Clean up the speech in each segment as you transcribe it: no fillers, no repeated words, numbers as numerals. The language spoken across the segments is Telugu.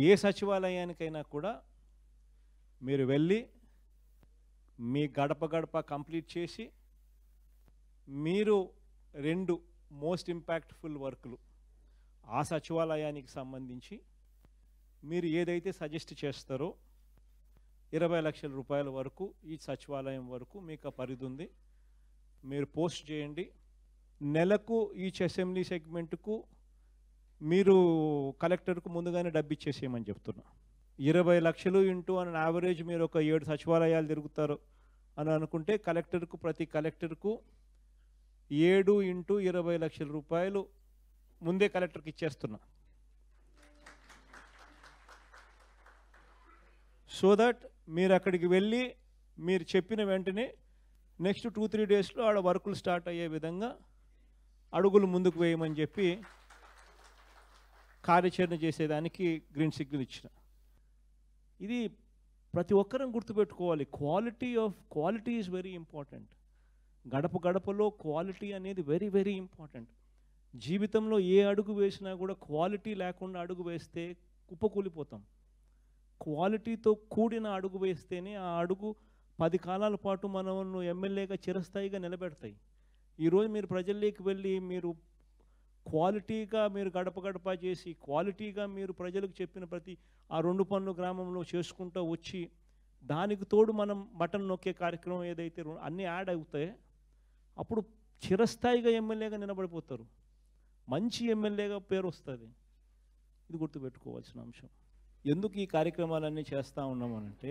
ఏ సచివాలయానికైనా కూడా మీరు వెళ్ళి మీ గడప గడప కంప్లీట్ చేసి మీరు 2 మోస్ట్ ఇంపాక్ట్ఫుల్ వర్క్లు ఆ సచివాలయానికి సంబంధించి మీరు ఏదైతే సజెస్ట్ చేస్తారో 20 లక్షల రూపాయల వరకు ఈ సచివాలయం వరకు మీకు పరిధి ఉంది. మీరు పోస్ట్ చేయండి. నెలకు ఈచ్ అసెంబ్లీ సెగ్మెంట్కు మీరు కలెక్టర్కు ముందుగానే డబ్బు ఇచ్చేసేయమని చెప్తున్నా. 20 లక్షలు ఇంటూ అని యావరేజ్ మీరు ఒక 7 సచివాలయాలు తిరుగుతారు అని అనుకుంటే ప్రతి కలెక్టర్కు 7 ఇంటూ 20 లక్షల రూపాయలు ముందే కలెక్టర్కి ఇచ్చేస్తున్నా. సో దట్ మీరు అక్కడికి వెళ్ళి మీరు చెప్పిన వెంటనే నెక్స్ట్ 2-3 డేస్లో ఆడ వర్కులు స్టార్ట్ అయ్యే విధంగా అడుగులు ముందుకు వేయమని చెప్పి కార్యాచరణ చేసేదానికి గ్రీన్ సిగ్నల్ ఇచ్చిన. ఇది ప్రతి ఒక్కరం గుర్తుపెట్టుకోవాలి. Quality is very important. గడప గడపలో క్వాలిటీ అనేది వెరీ వెరీ ఇంపార్టెంట్. జీవితంలో ఏ అడుగు వేసినా కూడా క్వాలిటీ లేకుండా అడుగు వేస్తే కుప్పకూలిపోతాం. క్వాలిటీతో కూడిన అడుగు వేస్తేనే ఆ అడుగు 10 కాలాల పాటు మనల్ని ఎమ్మెల్యేగా చిరస్థాయిగా నిలబెడతాయి. ఈరోజు మీరు ప్రజల్లోకి వెళ్ళి మీరు క్వాలిటీగా మీరు గడప గడప చేసి క్వాలిటీగా మీరు ప్రజలకు చెప్పిన ప్రతి ఆ 2 పనులు గ్రామంలో చేసుకుంటూ వచ్చి దానికి తోడు మనం బటన్ నొక్కే కార్యక్రమం ఏదైతే అన్నీ యాడ్ అవుతాయి, అప్పుడు చిరస్థాయిగా ఎమ్మెల్యేగా నిలబడిపోతారు. మంచి ఎమ్మెల్యేగా పేరు వస్తుంది. ఇది గుర్తుపెట్టుకోవాల్సిన అంశం. ఎందుకు ఈ కార్యక్రమాలన్నీ చేస్తూ ఉన్నామనంటే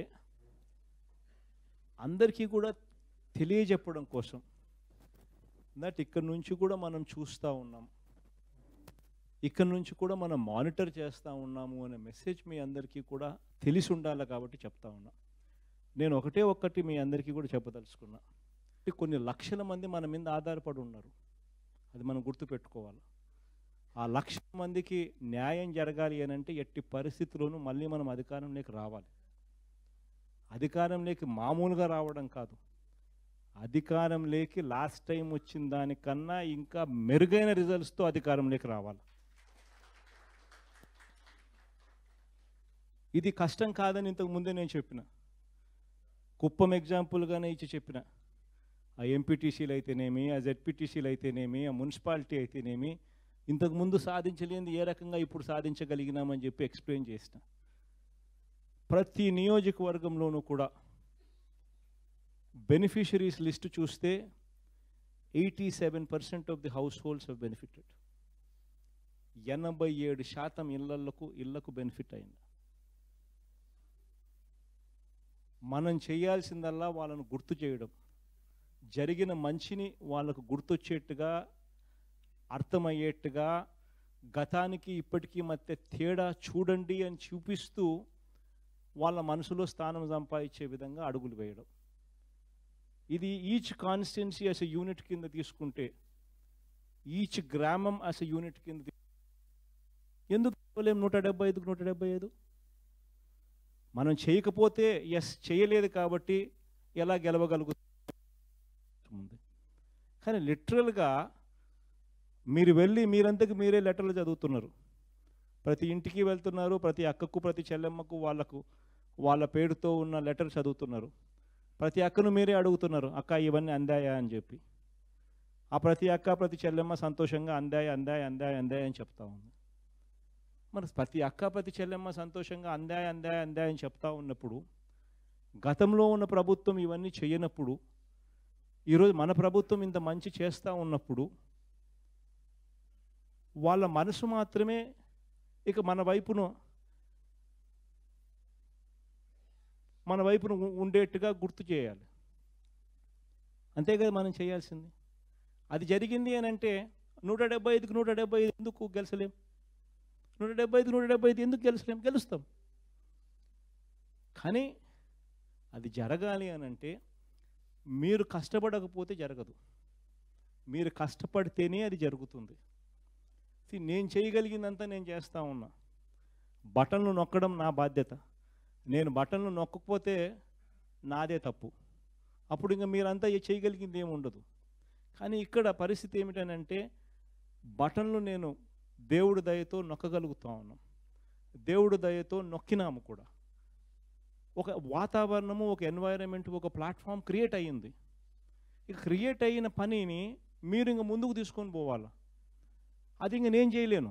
అందరికీ కూడా తెలియజెప్పడం కోసం. దట్ ఇక్కడ నుంచి కూడా మనం చూస్తూ ఉన్నాం, ఇక్కడ నుంచి కూడా మనం మానిటర్ చేస్తూ ఉన్నాము అనే మెసేజ్ మీ అందరికీ కూడా తెలిసి ఉండాలి కాబట్టి చెప్తా ఉన్నా. నేను ఒక్కటి మీ అందరికీ కూడా చెప్పదలుచుకున్నా. కొన్ని లక్షల మంది మన మీద ఆధారపడి ఉన్నారు. అది మనం గుర్తుపెట్టుకోవాలి. ఆ 1,00,000 మందికి న్యాయం జరగాలి అని అంటే ఎట్టి పరిస్థితుల్లోనూ మళ్ళీ మనం అధికారంలోకి రావాలి. అధికారంలోకి మామూలుగా రావడం కాదు, అధికారంలోకి లాస్ట్ టైం వచ్చిన దానికన్నా ఇంకా మెరుగైన రిజల్ట్స్తో అధికారంలోకి రావాలి. ఇది కష్టం కాదని ఇంతకు ముందే నేను చెప్పిన. కుప్పం ఎగ్జాంపుల్గానే ఇచ్చి చెప్పిన. ఆ ఎంపీటీసీలు అయితేనేమి, ఆ జెడ్పీటీసీలు అయితేనేమి, ఆ మున్సిపాలిటీ అయితేనేమి, ఇంతకుముందు సాధించలేనిది ఏ రకంగా ఇప్పుడు సాధించగలిగినామని చెప్పి ఎక్స్ప్లెయిన్ చేసిన. ప్రతి నియోజకవర్గంలోనూ కూడా బెనిఫిషరీస్ లిస్టు చూస్తే 87% of the house holds have benefited. 87% ఇళ్లకు బెనిఫిట్ అయింది. మనం చేయాల్సిందల్లా వాళ్ళను గుర్తు చేయడం, జరిగిన మంచిని వాళ్ళకు గుర్తొచ్చేట్టుగా, అర్థమయ్యేట్టుగా, గతానికి ఇప్పటికీ మధ్య తేడా చూడండి అని చూపిస్తూ వాళ్ళ మనసులో స్థానం సంపాదించే విధంగా అడుగులు వేయడం. ఇది each constituency as a unit కింద తీసుకుంటే, ఈచ్ గ్రామం యాజ్ ఎ యూనిట్ కింద ఎందుకు 175కు 175? మనం చేయకపోతే చేయలేదు కాబట్టి ఎలా గెలవగలుగుతుంది? కానీ లిటరల్గా మీరు వెళ్ళి మీరంతకు మీరే లెటర్లు చదువుతున్నారు. ప్రతి ఇంటికి వెళ్తున్నారు, ప్రతి అక్కకు ప్రతి చెల్లెమ్మకు వాళ్ళ పేరుతో ఉన్న లెటర్ చదువుతున్నారు. ప్రతి అక్కను మీరే అడుగుతున్నారు, అక్క ఇవన్నీ అందాయా అని చెప్పి. ఆ ప్రతి అక్క ప్రతి చెల్లెమ్మ సంతోషంగా అందాయి అందాయి అందాయి అందాయి అని చెప్తా ఉంది. మరి ప్రతి అక్క ప్రతి చెల్లెమ్మ సంతోషంగా అందాయి అందాయి అందాయి అని చెప్తా ఉన్నప్పుడు, గతంలో ఉన్న ప్రభుత్వం ఇవన్నీ చేయనప్పుడు, ఈరోజు మన ప్రభుత్వం ఇంత మంచి చేస్తూ ఉన్నప్పుడు వాళ్ళ మనసు మాత్రమే ఇక మన వైపును ఉండేట్టుగా గుర్తు చేయాలి. అంతే కదా మనం చేయాల్సింది. అది జరిగింది అని అంటే 175కి 175 ఎందుకు గెలిచలేం? 175కి 175 ఎందుకు గెలిచలేం? గెలుస్తాం. కానీ అది జరగాలి అని అంటే మీరు కష్టపడకపోతే జరగదు. మీరు కష్టపడితేనే అది జరుగుతుంది. నేను చేయగలిగిందంతా నేను చేస్తూ ఉన్నా. బటన్లు నొక్కడం నా బాధ్యత. నేను బటన్లు నొక్కకపోతే నాదే తప్పు. అప్పుడు ఇంకా మీరంతా చేయగలిగింది ఏమి ఉండదు. కానీ ఇక్కడ పరిస్థితి ఏమిటనంటే బటన్లు నేను దేవుడి దయతో నొక్కగలుగుతా ఉన్నాం. దేవుడు దయతో నొక్కినాము కూడా. ఒక వాతావరణము, ఒక ఎన్వైరన్మెంట్, ఒక ప్లాట్ఫామ్ క్రియేట్ అయ్యింది. ఇక క్రియేట్ అయిన పనిని మీరు ఇంక ముందుకు తీసుకొని పోవాలి. అది ఇంక నేను చేయలేను.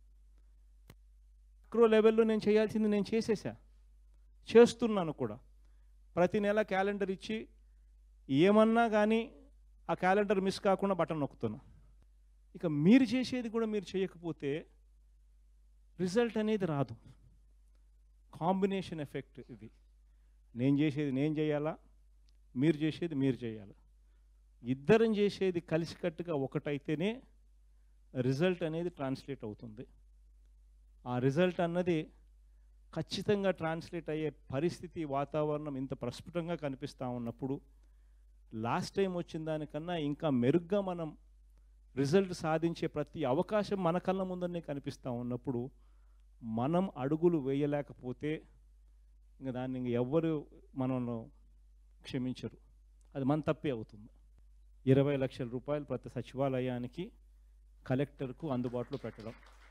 మైక్రో లెవెల్లో నేను చేయాల్సింది నేను చేస్తున్నాను కూడా. ప్రతి నెల క్యాలెండర్ ఇచ్చి ఏమన్నా కానీ ఆ క్యాలెండర్ మిస్ కాకుండా బటన్ నొక్కుతున్నా. ఇక మీరు చేసేది కూడా మీరు చేయకపోతే రిజల్ట్ అనేది రాదు. కాంబినేషన్ ఎఫెక్ట్ ఇది. నేను చేసేది నేను చేయాలా, మీరు చేసేది మీరు చేయాలి. ఇద్దరం చేసేది కలిసికట్టుగా ఒకటైతేనే రిజల్ట్ అనేది ట్రాన్స్లేట్ అవుతుంది. ఆ రిజల్ట్ అన్నది ఖచ్చితంగా ట్రాన్స్లేట్ అయ్యే పరిస్థితి, వాతావరణం ఇంత ప్రస్ఫుటంగా కనిపిస్తూ ఉన్నప్పుడు లాస్ట్ టైం వచ్చిన దానికన్నా ఇంకా మెరుగ్గా మనం రిజల్ట్ సాధించే ప్రతి అవకాశం మన కళ్ళ ముందరనే కనిపిస్తూ ఉన్నప్పుడు మనం అడుగులు వేయలేకపోతే ఇంకా దాన్ని ఇంక ఎవ్వరు మనల్ని క్షమించరు. అది మన తప్పే అవుతుంది. 20 లక్షల రూపాయలు ప్రతి సచివాలయానికి కలెక్టర్కు అందుబాటులో పెట్టడం,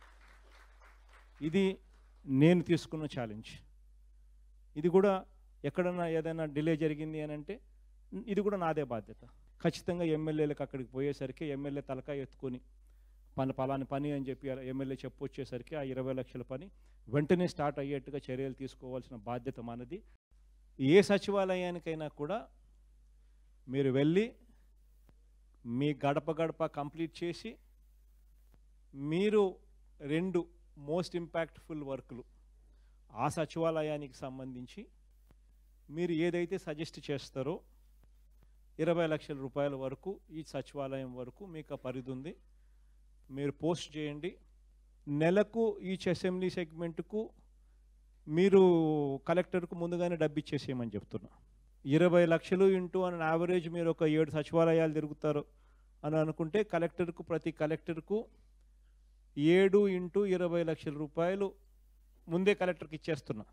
ఇది నేను తీసుకున్న ఛాలెంజ్. ఇది కూడా ఎక్కడన్నా ఏదైనా డిలే జరిగింది అని అంటే ఇది కూడా నాదే బాధ్యత. ఖచ్చితంగా ఎమ్మెల్యేలకు అక్కడికి పోయేసరికి ఎమ్మెల్యే తలకాయ ఎత్తుకొని పలాని పని అని చెప్పి ఎమ్మెల్యే చెప్పొచ్చేసరికి ఆ 20 లక్షల పని వెంటనే స్టార్ట్ అయ్యేట్టుగా చర్యలు తీసుకోవాల్సిన బాధ్యత మనది. ఏ సచివాలయానికైనా కూడా మీరు వెళ్ళి మీ గడప గడప కంప్లీట్ చేసి మీరు 2 మోస్ట్ ఇంపాక్ట్ఫుల్ వర్క్లు ఆ సచివాలయానికి సంబంధించి మీరు ఏదైతే సజెస్ట్ చేస్తారో 20 లక్షల రూపాయల వరకు ఈ సచివాలయం వరకు మీకు ఆ పరిధి ఉంది. మీరు పోస్ట్ చేయండి. నెలకు ఈచ్ అసెంబ్లీ సెగ్మెంట్కు మీరు కలెక్టర్కు ముందుగానే డబ్బు ఇచ్చేసేయమని చెప్తున్నా. 20 లక్షలు ఇంటూ అని యావరేజ్ మీరు ఒక 7 సచివాలయాలు తిరుగుతారు అని అనుకుంటే ప్రతి కలెక్టర్కు 7 ఇంటూ 20 లక్షల రూపాయలు ముందే కలెక్టర్కి ఇచ్చేస్తున్నా.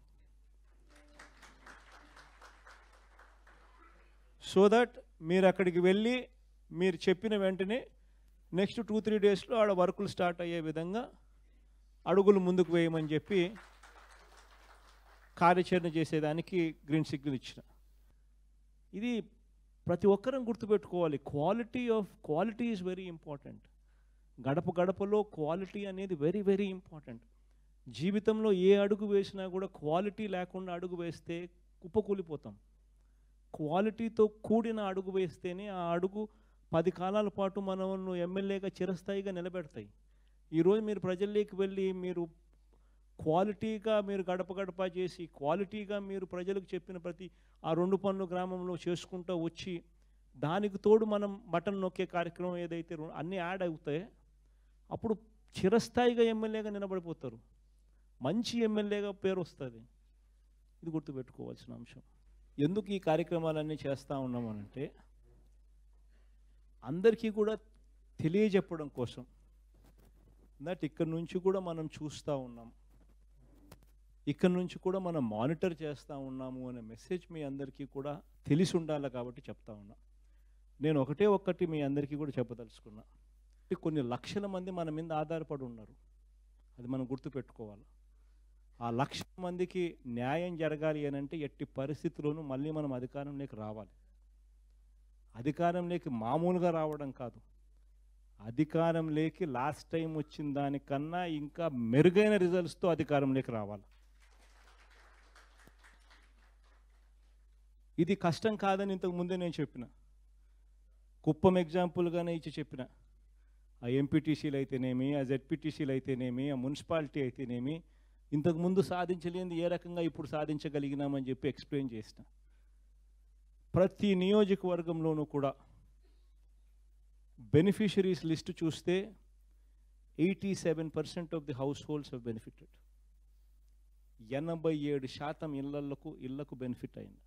సో దట్ మీరు అక్కడికి వెళ్ళి మీరు చెప్పిన వెంటనే నెక్స్ట్ 2-3 డేస్లో ఆడ వర్కులు స్టార్ట్ అయ్యే విధంగా అడుగులు ముందుకు వేయమని చెప్పి కార్యాచరణ చేసేదానికి గ్రీన్ సిగ్నల్ ఇచ్చిన. ఇది ప్రతి ఒక్కరం గుర్తుపెట్టుకోవాలి. Quality is very important. గడప గడపలో క్వాలిటీ అనేది వెరీ వెరీ ఇంపార్టెంట్. జీవితంలో ఏ అడుగు వేసినా కూడా క్వాలిటీ లేకుండా అడుగు వేస్తే కుప్పకూలిపోతాం. క్వాలిటీతో కూడిన అడుగు వేస్తేనే ఆ అడుగు 10 కాలాల పాటు మనల్ని ఎమ్మెల్యేగా చిరస్థాయిగా నిలబెడతాయి. ఈరోజు మీరు ప్రజల్లోకి వెళ్ళి మీరు క్వాలిటీగా మీరు గడప గడప చేసి క్వాలిటీగా మీరు ప్రజలకు చెప్పిన ప్రతి ఆ 2 పనులు గ్రామంలో చేసుకుంటూ వచ్చి దానికి తోడు మనం బటన్ నొక్కే కార్యక్రమం ఏదైతే అన్నీ యాడ్ అవుతాయి, అప్పుడు చిరస్థాయిగా ఎమ్మెల్యేగా నిలబడిపోతారు. మంచి ఎమ్మెల్యేగా పేరు వస్తుంది. ఇది గుర్తుపెట్టుకోవాల్సిన అంశం. ఎందుకు ఈ కార్యక్రమాలన్నీ చేస్తూ ఉన్నామనంటే అందరికీ కూడా తెలియజెప్పడం కోసం. దట్ ఇక్కడ నుంచి కూడా మనం చూస్తూ ఉన్నాం, ఇక్కడ నుంచి కూడా మనం మానిటర్ చేస్తూ ఉన్నాము అనే మెసేజ్ మీ అందరికీ కూడా తెలిసి ఉండాలి కాబట్టి చెప్తా ఉన్నా. నేను ఒకటి మీ అందరికీ కూడా చెప్పదలుచుకున్నా. కొన్ని లక్షల మంది మన మీద ఆధారపడి ఉన్నారు. అది మనం గుర్తుపెట్టుకోవాలి. ఆ లక్షల మందికి న్యాయం జరగాలి అని అంటే ఎట్టి పరిస్థితుల్లోనూ మళ్ళీ మనం అధికారంలోకి రావాలి. అధికారంలోకి మామూలుగా రావడం కాదు, అధికారంలోకి లాస్ట్ టైం వచ్చిన దానికన్నా ఇంకా మెరుగైన రిజల్ట్స్తో అధికారంలోకి రావాలి. ఇది కష్టం కాదని ఇంతకు ముందే నేను చెప్పిన. కుప్పం ఎగ్జాంపుల్గానే ఇచ్చి చెప్పిన. ఆ ఎంపీటీసీలు అయితేనేమి, ఆ జెడ్పీటీసీలు అయితేనేమి, ఆ మున్సిపాలిటీ అయితేనేమి, ఇంతకుముందు సాధించలేనిది ఏ రకంగా ఇప్పుడు సాధించగలిగినామని చెప్పి ఎక్స్ప్లెయిన్ చేసిన. ప్రతి నియోజకవర్గంలోనూ కూడా బెనిఫిషరీస్ లిస్టు చూస్తే 87% of the house holds have benefited. 87% ఇళ్లకు బెనిఫిట్ అయింది.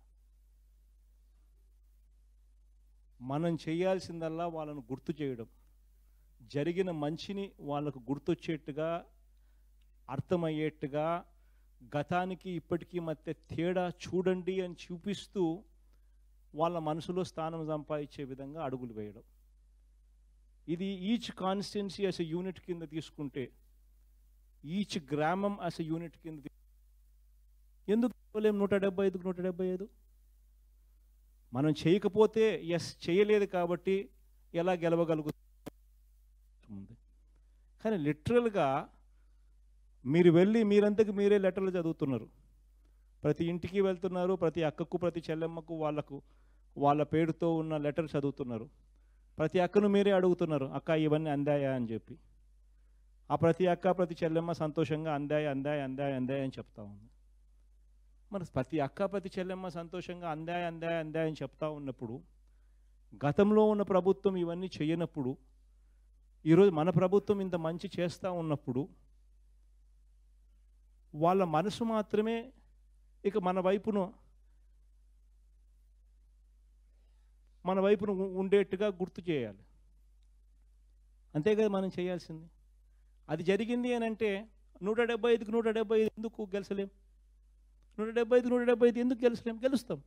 మనం చేయాల్సిందల్లా వాళ్ళను గుర్తు చేయడం, జరిగిన మంచిని వాళ్ళకు గుర్తొచ్చేట్టుగా, అర్థమయ్యేట్టుగా, గతానికి ఇప్పటికీ మధ్య తేడా చూడండి అని చూపిస్తూ వాళ్ళ మనసులో స్థానం సంపాదించే విధంగా అడుగులు వేయడం. ఇది each constituency as a unit కింద తీసుకుంటే ఈచ్ గ్రామం అస్ ఎ యూనిట్ కింద ఎందుకు ఇవ్వలేము? 175కు 175 మనం చేయకపోతే ఎస్ చేయలేదు కాబట్టి ఎలా గెలవగలుగుతుంది? కానీ లిటరల్గా మీరు వెళ్ళి మీరంతకు మీరే లెటర్లు చదువుతున్నారు, ప్రతి ఇంటికి వెళ్తున్నారు, ప్రతి అక్కకు ప్రతి చెల్లెమ్మకు వాళ్ళ పేరుతో ఉన్న లెటర్ చదువుతున్నారు. ప్రతి అక్కను మీరే అడుగుతున్నారు, అక్క ఇవన్నీ అందాయా అని చెప్పి. ఆ ప్రతి అక్క ప్రతి చెల్లెమ్మ సంతోషంగా అందాయి అందాయి అందాయి అందాయి అని చెప్తా ఉంది. మరి ప్రతి అక్క ప్రతి చెల్లెమ్మ సంతోషంగా అందాయి అందాయి అందాయి అని చెప్తా ఉన్నప్పుడు, గతంలో ఉన్న ప్రభుత్వం ఇవన్నీ చేయనప్పుడు, ఈరోజు మన ప్రభుత్వం ఇంత మంచి చేస్తూ ఉన్నప్పుడు, వాళ్ళ మనసు మాత్రమే ఇక మన వైపును ఉండేట్టుగా గుర్తు చేయాలి. అంతే కదా మనం చేయాల్సింది. అది జరిగింది అని అంటే 175కు 175 ఎందుకు గెలిచలేం? 175కు 175 ఎందుకు గెలిచలేం? గెలుస్తాం.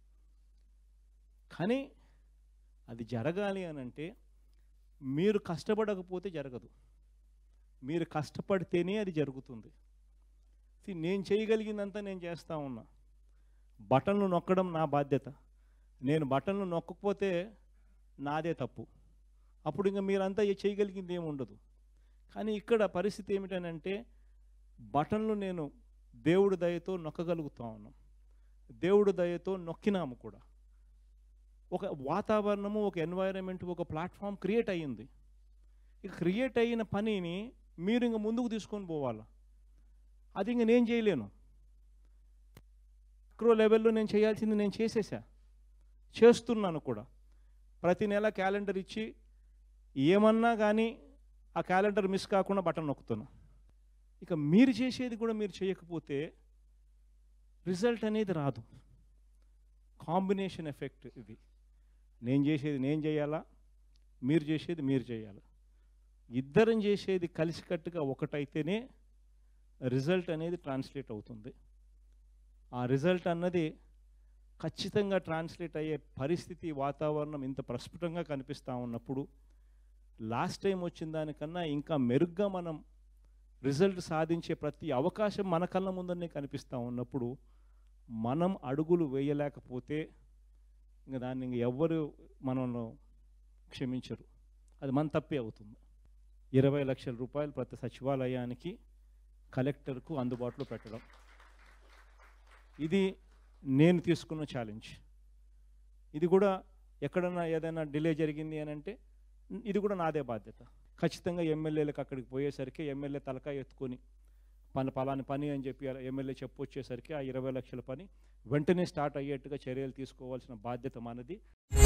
కానీ అది జరగాలి అని అంటే మీరు కష్టపడకపోతే జరగదు. మీరు కష్టపడితేనే అది జరుగుతుంది. నేను చేయగలిగిందంతా నేను చేస్తూ ఉన్నా. బటన్లు నొక్కడం నా బాధ్యత. నేను బటన్లు నొక్కకపోతే నాదే తప్పు. అప్పుడు ఇంకా మీరంతా చేయగలిగింది ఏమి ఉండదు. కానీ ఇక్కడ పరిస్థితి ఏమిటనంటే, బటన్లు నేను దేవుడి దయతో నొక్కగలుగుతా ఉన్నాం. దేవుడి దయతో నొక్కినాము కూడా. ఒక వాతావరణము, ఒక ఎన్వైరన్మెంట్, ఒక ప్లాట్ఫామ్ క్రియేట్ అయ్యింది. ఇక క్రియేట్ అయిన పనిని మీరు ఇంక ముందుకు తీసుకొని పోవాలా. అది ఇంక నేను చేయలేను. మైక్రో లెవెల్లో నేను చేయాల్సింది నేను చేస్తున్నాను కూడా. ప్రతి నెల క్యాలెండర్ ఇచ్చి ఏమన్నా కానీ ఆ క్యాలెండర్ మిస్ కాకుండా బటన్ నొక్కుతున్నా. ఇక మీరు చేసేది కూడా మీరు చేయకపోతే రిజల్ట్ అనేది రాదు. కాంబినేషన్ ఎఫెక్ట్ ఇది. నేను చేసేది నేను చేయాలా, మీరు చేసేది మీరు చేయాలా. ఇద్దరం చేసేది కలిసికట్టుగా ఒకటైతేనే రిజల్ట్ అనేది ట్రాన్స్లేట్ అవుతుంది. ఆ రిజల్ట్ అన్నది ఖచ్చితంగా ట్రాన్స్లేట్ అయ్యే పరిస్థితి, వాతావరణం ఇంత ప్రస్ఫుటంగా కనిపిస్తూ ఉన్నప్పుడు, లాస్ట్ టైం వచ్చిన దానికన్నా ఇంకా మెరుగ్గా మనం రిజల్ట్ సాధించే ప్రతి అవకాశం మన కళ్ళ ముందరనే కనిపిస్తూ ఉన్నప్పుడు, మనం అడుగులు వేయలేకపోతే ఇంకా దాన్ని ఎవ్వరు మనల్ని క్షమించరు. అది మన తప్పే అవుతుంది. 20 లక్షల రూపాయలు ప్రతి సచివాలయానికి కలెక్టర్కు అందుబాటులో పెట్టడం, ఇది నేను తీసుకున్న ఛాలెంజ్. ఇది కూడా ఎక్కడన్నా ఏదైనా డిలే జరిగింది అని అంటే ఇది కూడా నాదే బాధ్యత. ఖచ్చితంగా ఎమ్మెల్యేలకు అక్కడికి పోయేసరికి ఎమ్మెల్యే తలకాయ ఎత్తుకొని పలాని పని అని చెప్పి ఎమ్మెల్యే చెప్పొచ్చేసరికి ఆ 20 లక్షల పని వెంటనే స్టార్ట్ అయ్యేట్టుగా చర్యలు తీసుకోవాల్సిన బాధ్యత మనది.